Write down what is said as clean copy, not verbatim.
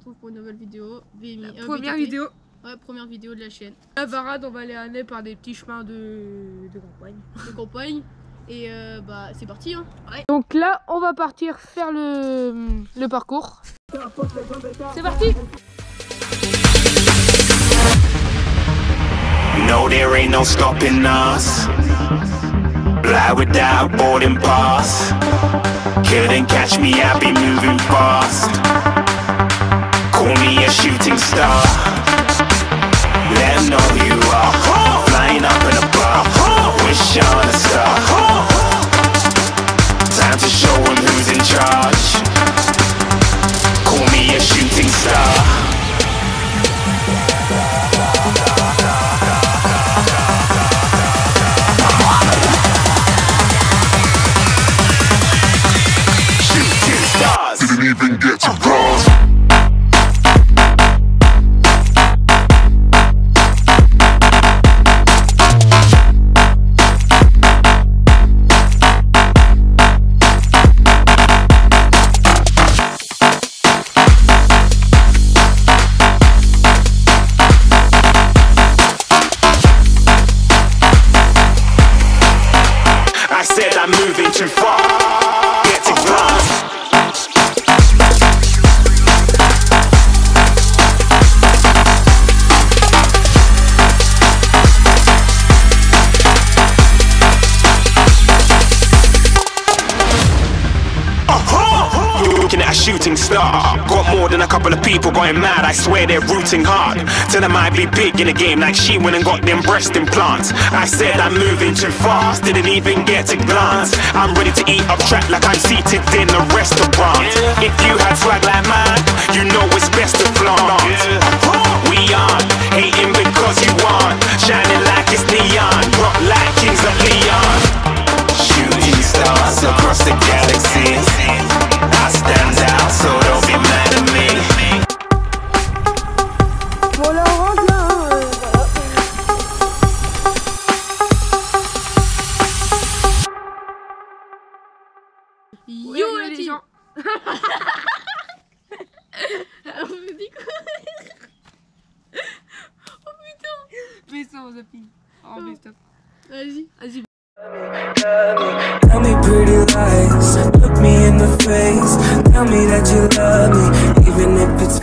retrouve pour une nouvelle vidéo. Première vidéo. Ouais, première vidéo de la chaîne. La Varade, on va aller à Ney par des petits chemins de campagne. De campagne. Et bah c'est parti hein. Ouais. Donc là, on va partir faire le parcours. C'est parti. No, there ain't no stopping us. Fly without boarding pass. Couldn't catch me, I be moving fast. Call me a shooting star. Let 'em know who you are. Flying up in a bar. Wish on a star. Time to show 'em who's in charge. Call me a shooting star. Didn't even get to cross. I said I'm moving too far. Get to cross. Looking at a shooting star. Got more than a couple of people going mad, I swear they're rooting hard. Tell them I be big in the game like she went and got them breast implants. I said I'm moving too fast, didn't even get to glance. I'm ready to eat up track like I'm seated in a restaurant. If you had swag like mine, you know it's best to flaunt. We aren't hating because you aren't shining like it's neon, rock like kings of Leon. Shooting stars across the galaxy. I stand out, so don't be mad at me. Voilà, on rentre là. Yo Ouais, la les team. gens. On me dit quoi? Oh putain. Mais ça, on zapping. Oh, mais stop. Vas-y. Vas-y. Tell me pretty lies, look me in the face. Tell me that you love me, even if it's